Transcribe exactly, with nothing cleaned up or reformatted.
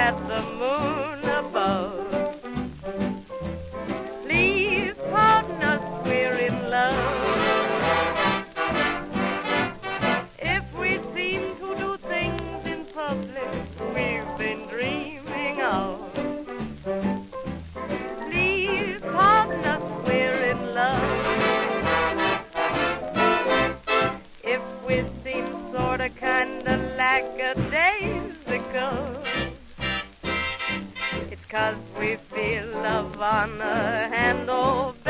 at the moon above. Please pardon us, we're in love. If we seem to do things in public we've been dreaming of, please pardon us, we're in love. If we seem sorta kinda lackadaisical, it's 'cause we feel love on a hand, oh